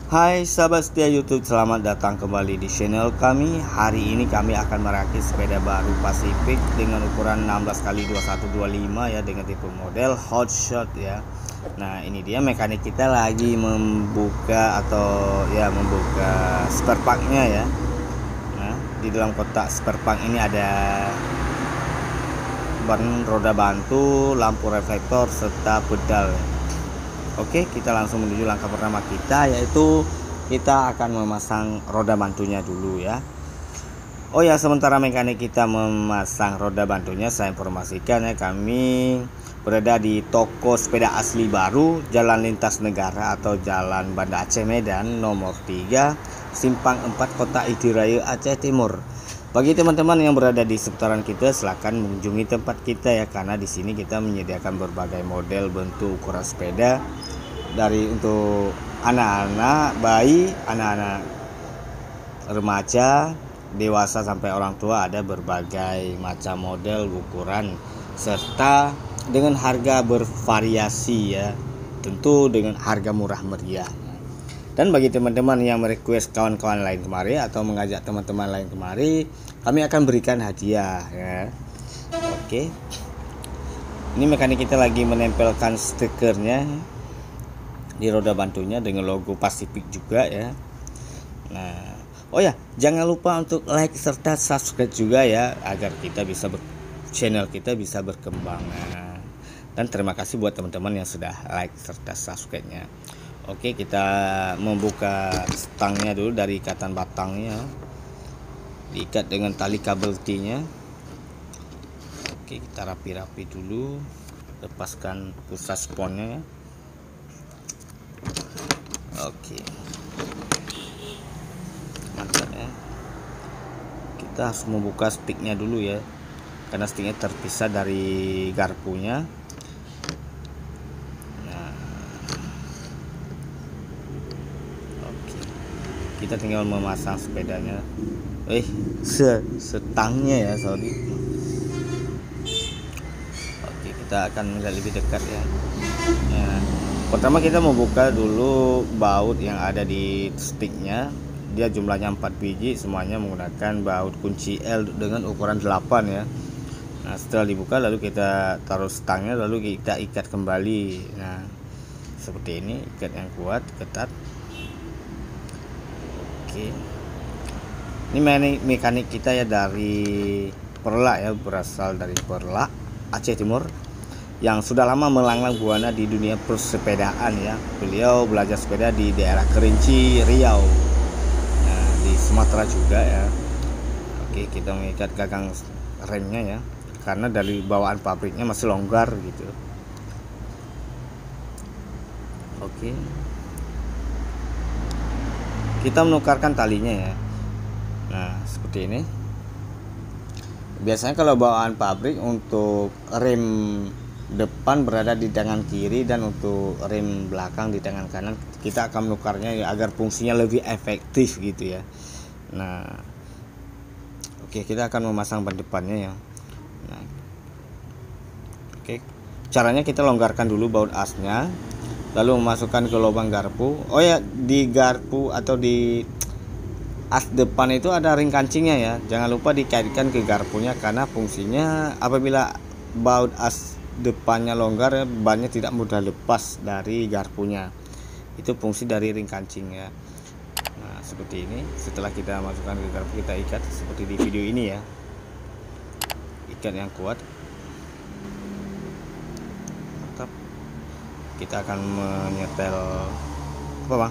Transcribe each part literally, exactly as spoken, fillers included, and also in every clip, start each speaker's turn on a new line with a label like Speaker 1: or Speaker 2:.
Speaker 1: Hai sahabat setia YouTube, selamat datang kembali di channel kami. Hari ini kami akan merakit sepeda baru Pacific dengan ukuran enam belas kali dua puluh satu dua puluh lima ya, dengan tipe model hotshot ya. Nah, ini dia mekanik kita lagi membuka atau ya membuka spare partnya ya. Nah, di dalam kotak spare part ini ada ban roda bantu, lampu reflektor serta pedal. Oke, kita langsung menuju langkah pertama kita, yaitu kita akan memasang roda bantunya dulu ya. Oh ya, sementara mekanik kita memasang roda bantunya, saya informasikan ya, kami berada di toko sepeda asli baru Jalan Lintas Negara atau Jalan Banda Aceh Medan nomor tiga, Simpang empat, Kota Idiraya, Aceh Timur. Bagi teman-teman yang berada di seputaran kita, silakan mengunjungi tempat kita ya, karena di sini kita menyediakan berbagai model, bentuk, ukuran sepeda dari untuk anak-anak, bayi, anak-anak remaja, dewasa sampai orang tua. Ada berbagai macam model, ukuran, serta dengan harga bervariasi ya, tentu dengan harga murah meriah. Dan bagi teman-teman yang merequest kawan-kawan lain kemari atau mengajak teman-teman lain kemari, kami akan berikan hadiah ya. Oke, ini mekanik kita lagi menempelkan stikernya di roda bantunya dengan logo Pacific juga ya. Nah, oh ya, jangan lupa untuk like serta subscribe juga ya, agar kita bisa ber channel kita bisa berkembang. Nah, dan terima kasih buat teman-teman yang sudah like serta subscribe-nya. Oke, kita membuka stangnya dulu dari ikatan batangnya, diikat dengan tali kabel T-nya. Oke, kita rapi-rapi dulu, lepaskan pusat sponnya ya. Oke, mantap ya. Kita harus membuka sticknya dulu ya, karena sticknya terpisah dari garpunya. Nah, oke, kita tinggal memasang sepedanya. Eh, se setangnya ya, sorry. Oke, kita akan melihat lebih dekat ya. Ya. Pertama kita membuka dulu baut yang ada di sticknya. Dia jumlahnya empat biji, semuanya menggunakan baut kunci L dengan ukuran delapan ya. Nah, setelah dibuka lalu kita taruh stangnya, lalu kita ikat kembali. Nah, seperti ini, ikat yang kuat, ketat. Oke, ini mekanik kita ya dari Perlak ya, berasal dari Perlak, Aceh Timur, yang sudah lama melanglang buana di dunia persepedaan ya. Beliau belajar sepeda di daerah Kerinci, Riau, nah, di Sumatera juga ya. Oke, kita mengikat gagang remnya ya, karena dari bawaan pabriknya masih longgar gitu. Oke, kita menukarkan talinya ya. Nah, seperti ini. Biasanya kalau bawaan pabrik untuk rem depan berada di tangan kiri dan untuk rem belakang di tangan kanan, kita akan menukarnya ya, agar fungsinya lebih efektif gitu ya. Nah, oke, kita akan memasang ban depannya ya. Nah, oke, caranya kita longgarkan dulu baut asnya, lalu memasukkan ke lubang garpu. Oh ya, di garpu atau di as depan itu ada ring kancingnya ya, jangan lupa dikaitkan ke garpunya, karena fungsinya apabila baut as depannya longgar ya, bannya tidak mudah lepas dari garpunya. Itu fungsi dari ring kancing ya. Nah, seperti ini. Setelah kita masukkan ke garpu, kita ikat seperti di video ini ya, ikat yang kuat, mantap. Kita akan menyetel apa bang?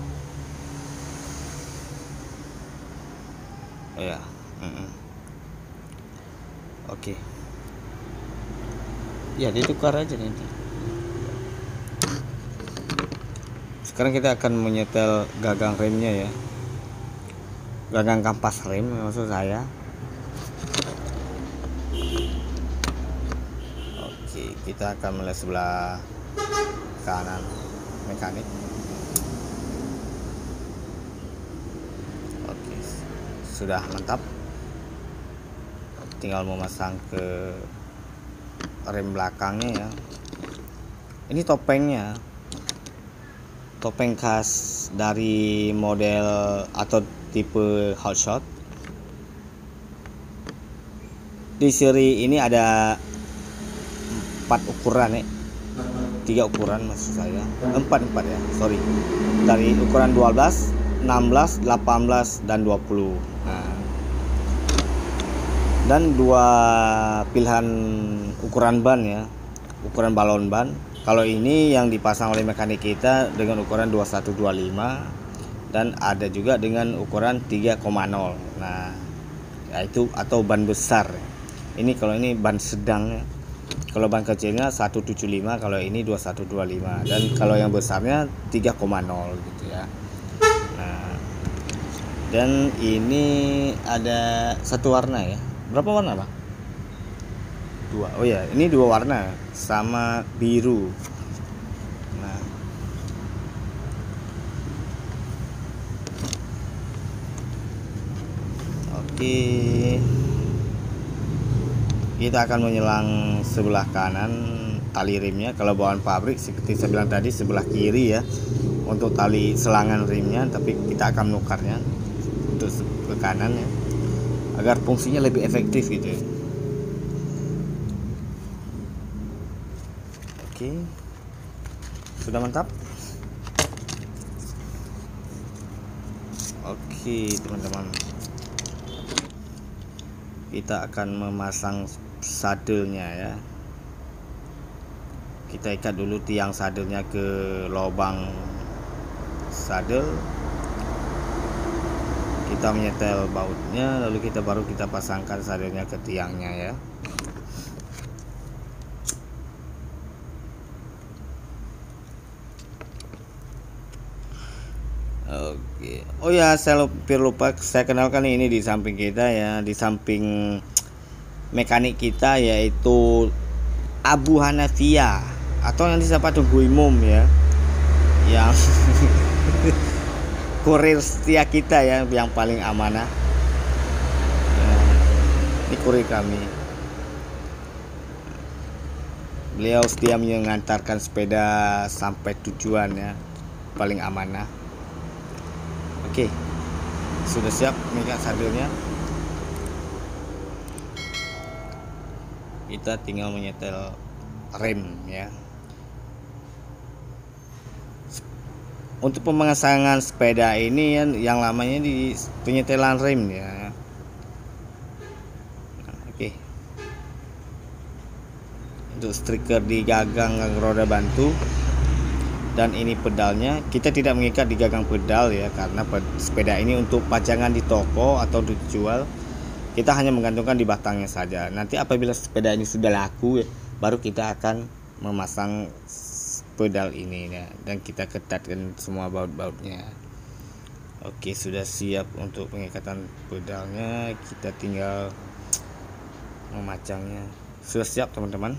Speaker 1: Oh ya, mm -mm. Oke. Ya, ditukar aja nanti. Sekarang kita akan menyetel gagang remnya ya, gagang kampas rem maksud saya. Oke, kita akan melihat sebelah kanan mekanik. Oke, sudah mantap. Tinggal memasang ke rem belakangnya ya. Ini topengnya. topeng khas dari model atau tipe hotshot. Di seri ini ada empat ukuran ya, tiga ukuran maksud saya, empat empat ya, sorry, dari ukuran dua belas, enam belas, delapan belas dan dua puluh. Nah, dan dua pilihan ukuran ban ya, ukuran balon ban. Kalau ini yang dipasang oleh mekanik kita dengan ukuran dua puluh satu dua puluh lima dan ada juga dengan ukuran tiga koma nol. Nah, yaitu atau ban besar. Ini kalau ini ban sedang ya. Kalau ban kecilnya seratus tujuh puluh lima, kalau ini dua puluh satu dua puluh lima, dan kalau yang besarnya tiga koma nol gitu ya. Nah, dan ini ada satu warna ya. Berapa warna, Bang? Dua. Oh ya, ini dua warna sama biru. Nah, oke, kita akan menyelang sebelah kanan tali rimnya. Kalau bawaan pabrik seperti saya bilang tadi sebelah kiri ya untuk tali selangan rimnya, tapi kita akan menukarnya untuk ke kanan ya, agar fungsinya lebih efektif gitu ya. Oke, sudah mantap. Oke teman-teman, kita akan memasang sadelnya ya. Kita ikat dulu tiang sadelnya ke lubang sadel, kita menyetel bautnya, lalu kita baru kita pasangkan sadelnya ke tiangnya ya. Oke, oh ya, saya hampir lupa saya kenalkan, ini di samping kita ya, di samping mekanik kita yaitu Abu Hanafia atau yang disapa Tunggu Imum ya, yang kurir setia kita ya, yang paling amanah ya, ini kurir kami. Beliau setia mengantarkan sepeda sampai tujuan ya, paling amanah. Oke, sudah siap mengikat sadelnya. Kita tinggal menyetel rem ya. Untuk pemasangan sepeda ini yang lamanya di penyetelan rem ya. Nah, oke. Untuk striker di gagang roda bantu, dan ini pedalnya kita tidak mengikat di gagang pedal ya, karena sepeda ini untuk pajangan di toko atau dijual, kita hanya menggantungkan di batangnya saja. Nanti apabila sepeda ini sudah laku ya, baru kita akan memasang pedal ini ya, dan kita ketatkan semua baut-bautnya. Oke, sudah siap untuk pengikatan pedalnya, kita tinggal memacangnya. Sudah siap teman-teman.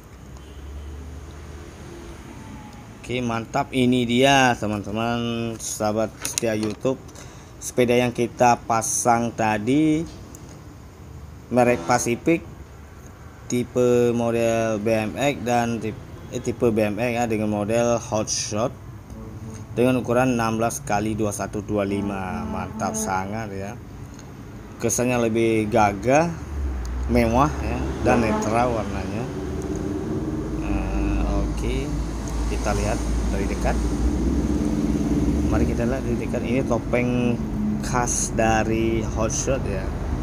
Speaker 1: Oke, mantap. Ini dia teman-teman sahabat setia YouTube, sepeda yang kita pasang tadi, merek Pacific, tipe model B M X dan tipe, eh, tipe B M X ya, dengan model hotshot dengan ukuran enam belas kali dua puluh satu dua puluh lima. Mantap sangat ya, kesannya lebih gagah, mewah ya, dan netral warnanya. Nah, oke, okay. Kita lihat dari dekat. Mari kita lihat dari dekat. Ini topeng khas dari hotshot ya.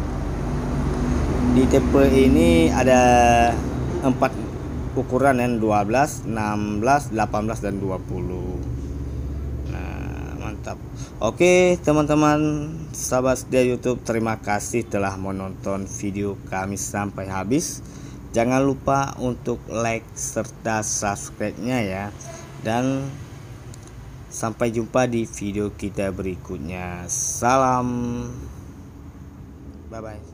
Speaker 1: Di tipe ini ada empat ukuran yang dua belas, enam belas, delapan belas dan dua puluh. Nah, mantap. Oke, teman-teman sahabat setia YouTube, terima kasih telah menonton video kami sampai habis. Jangan lupa untuk like serta subscribe-nya ya. Dan sampai jumpa di video kita berikutnya. Salam. Bye bye.